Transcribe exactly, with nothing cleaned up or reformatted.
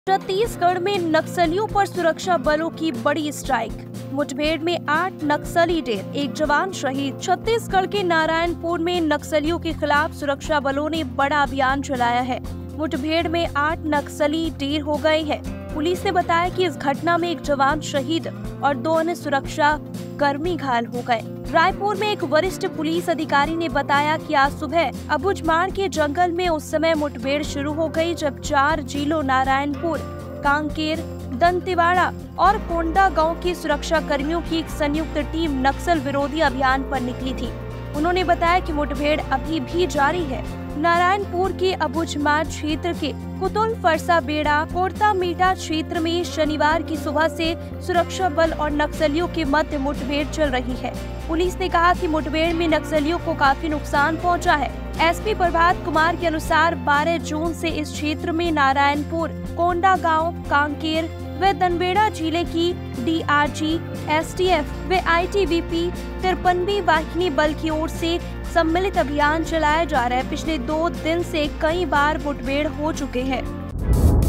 छत्तीसगढ़ में नक्सलियों पर सुरक्षा बलों की बड़ी स्ट्राइक। मुठभेड़ में आठ नक्सली ढेर, एक जवान शहीद। छत्तीसगढ़ के नारायणपुर में नक्सलियों के खिलाफ सुरक्षा बलों ने बड़ा अभियान चलाया है। मुठभेड़ में आठ नक्सली ढेर हो गए हैं। पुलिस ने बताया कि इस घटना में एक जवान शहीद और दो अन्य सुरक्षा कर्मी घायल हो गए। रायपुर में एक वरिष्ठ पुलिस अधिकारी ने बताया कि आज सुबह अबुझमाड़ के जंगल में उस समय मुठभेड़ शुरू हो गई, जब चार जिलों नारायणपुर, कांकेर, दंतेवाड़ा और कोंडागांव के सुरक्षा कर्मियों की एक संयुक्त टीम नक्सल विरोधी अभियान पर निकली थी। उन्होंने बताया कि मुठभेड़ अभी भी जारी है। नारायणपुर के अबुझमाड़ क्षेत्र के कुतुल फरसा बेड़ा कोरता मीटा क्षेत्र में शनिवार की सुबह से सुरक्षा बल और नक्सलियों के मध्य मुठभेड़ चल रही है। पुलिस ने कहा कि मुठभेड़ में नक्सलियों को काफी नुकसान पहुंचा है। एसपी प्रभात कुमार के अनुसार बारह जून से इस क्षेत्र में नारायणपुर, कोंडागांव, कांकेर व दंतेवाड़ा जिले की डीआरजी, एसटीएफ व आईटीबीपी तिरपनवीं वाहिनी बल की ओर से सम्मिलित अभियान चलाया जा रहा है। पिछले दो दिन से कई बार मुठभेड़ हो चुके हैं।